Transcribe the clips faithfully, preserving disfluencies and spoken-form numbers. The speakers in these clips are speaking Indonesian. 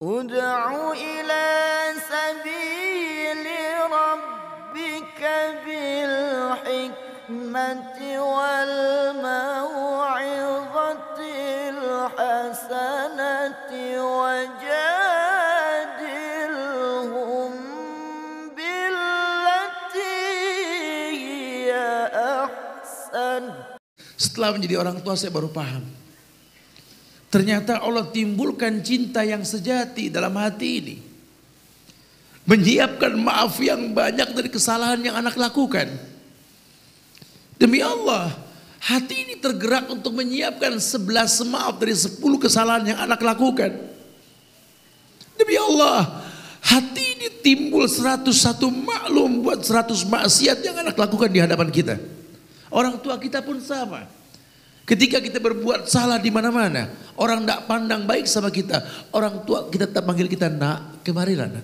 Ud'u ila sabili rabbika bil hikmati wal mau'izatil hasanati wajadilhum billati hiya ahsan. Setelah menjadi orang tua saya baru paham. Ternyata Allah timbulkan cinta yang sejati dalam hati ini. Menyiapkan maaf yang banyak dari kesalahan yang anak lakukan. Demi Allah, hati ini tergerak untuk menyiapkan sebelas maaf dari sepuluh kesalahan yang anak lakukan. Demi Allah, hati ini timbul seratus satu maklum buat seratus maksiat yang anak lakukan di hadapan kita. Orang tua kita pun sama. Ketika kita berbuat salah di mana-mana, orang tidak pandang baik sama kita, orang tua kita tetap panggil kita, nak, kemarilah nak.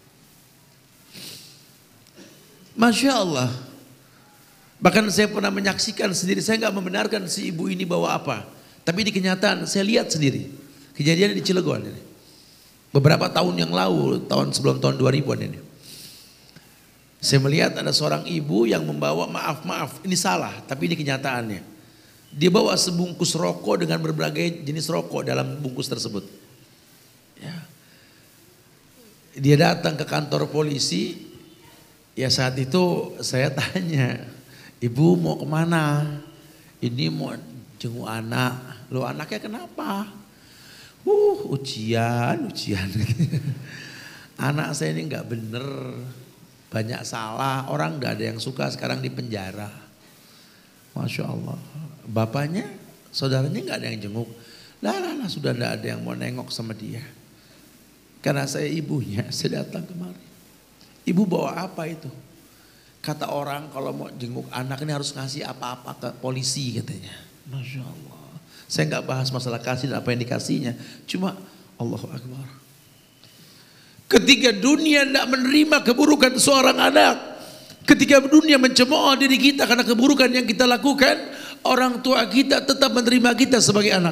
Masya Allah. Bahkan saya pernah menyaksikan sendiri, saya nggak membenarkan si ibu ini bawa apa. Tapi di kenyataan saya lihat sendiri. Kejadian di Cilegon ini. Beberapa tahun yang lalu, tahun sebelum tahun dua ribuan ini. Saya melihat ada seorang ibu yang membawa maaf-maaf, ini salah, tapi ini kenyataannya. Dia bawa sebungkus rokok dengan berbagai jenis rokok dalam bungkus tersebut. Ya. Dia datang ke kantor polisi. Ya saat itu saya tanya, ibu mau kemana? Ini mau jenguk anak. Loh anaknya kenapa? Uh ujian, ujian. Anak saya ini nggak bener, banyak salah, orang nggak ada yang suka, sekarang di penjara. Masya Allah. Bapaknya, saudaranya nggak ada yang jenguk. Lah, lah, lah sudah nggak ada yang mau nengok sama dia. Karena saya ibunya, saya datang kemari. Ibu bawa apa itu? Kata orang kalau mau jenguk anak ini harus ngasih apa-apa ke polisi katanya. Masya Allah. Saya nggak bahas masalah kasih dan apa yang dikasihnya. Cuma Allahu Akbar. Ketika dunia tidak menerima keburukan seorang anak, ketika dunia mencemooh diri kita karena keburukan yang kita lakukan, orang tua kita tetap menerima kita sebagai anak.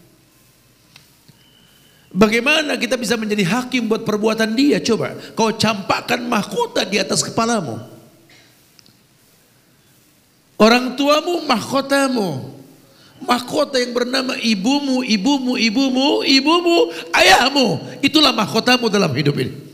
Bagaimana kita bisa menjadi hakim buat perbuatan dia? Coba, kau campakkan mahkota di atas kepalamu. Orang tuamu mahkotamu. Mahkota yang bernama ibumu, ibumu, ibumu, ibumu, ayahmu. Itulah mahkotamu dalam hidup ini.